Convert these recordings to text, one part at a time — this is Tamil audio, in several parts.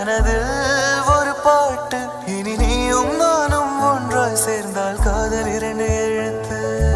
மனதில் ஒரு பாட்டு இனி நீயும் நானும் ஒன்றாய் சேர்ந்தால் காதல் இரண்டு எழுத்து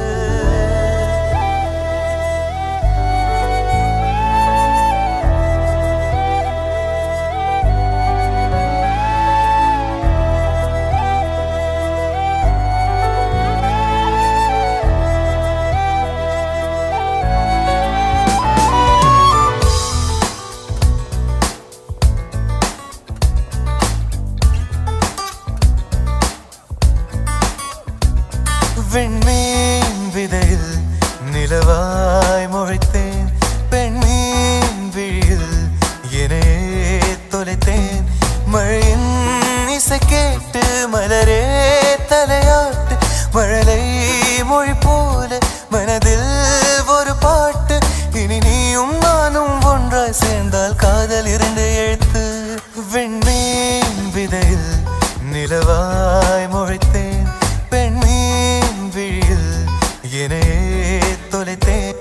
வெண்மீன் விதையில் நிலவாய் முளைத்தேன் பெண்மீன் விழியில் என்னையே தொலைத்தேன் மழையின் இசை கேட்டு மலரே தலையாட்டு மழலை மொழி போல மனதில் ஒரு பாட்டு இனி நீயும் நானும் ஒன்றாய் சேர்ந்தால் காதல் இரண்டு எழுத்து வெண்மீன் விதையில் நிலவாய் முளைத்தேன் பெண்மீன் விழியில் என்னையே தொலைத்தேன்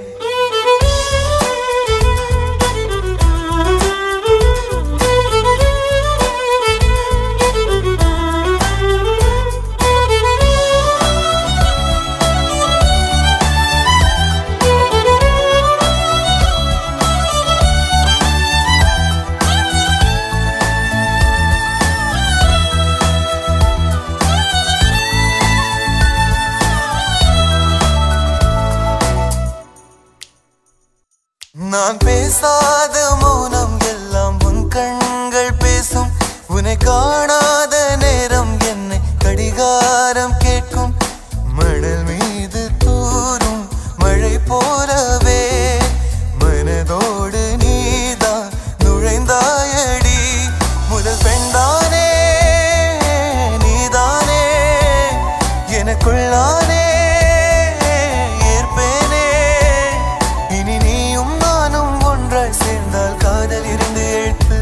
நான் பேசாத மௌனம் எல்லாம் உன் கண்கள் பேசும் உன்னை காணாத நேரம் என்னை கடிகாரம் கேட்கும் மணல் மீது தூரும் மழை போலவே மனதோடு நீதான் நுழைந்தாயடி முதல் பெண்தானே நீதானே எனக்குள்ளானே சேர்ந்தால் காதல் இரண்டு எழுத்து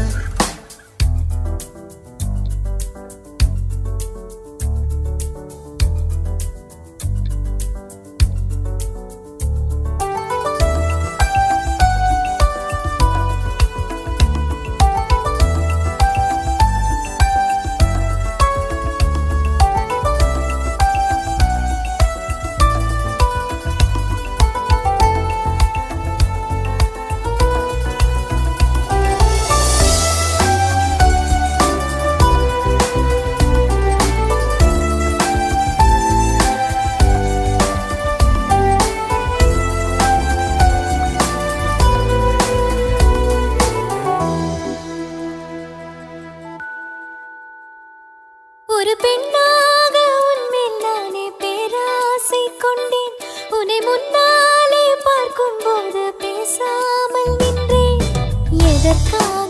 ஒரு பெண்ணாக உன்மேல் நானே பேராசை கொண்டேன் உன்னை முன்னாலே பார்க்கும் போது பேசாமல் நின்றேன் எதற்காக